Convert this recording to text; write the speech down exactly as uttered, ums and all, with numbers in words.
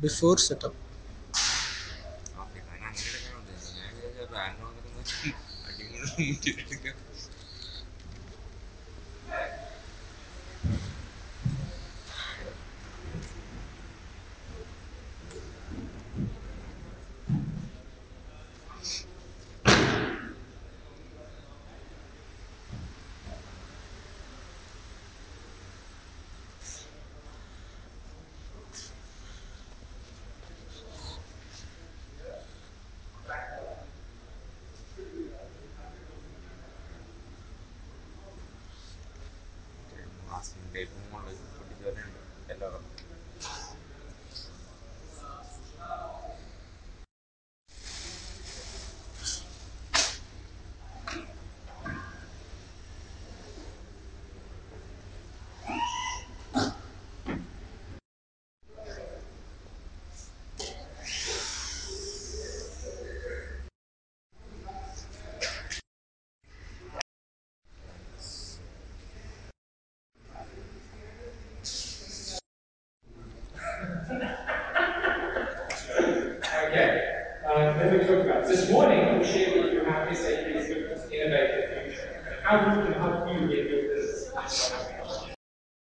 before setup. Okay, ഞാൻ അങ്ങനെ എടുക്കാൻ ഉദ്ദേശിച്ചത്. ഞാൻ വിചാരിച്ച ബാങ്ക് വന്നിരുന്ന് അടിപൊളി മാസ്കിംഗ് ടൈപ്പും കൊണ്ട് പൊട്ടിച്ച് വരുന്നുണ്ട് എല്ലാവരും. Okay, uh, then we talk about this morning. We shared with you how S A P Systems innovate the future and how we can help you get your business.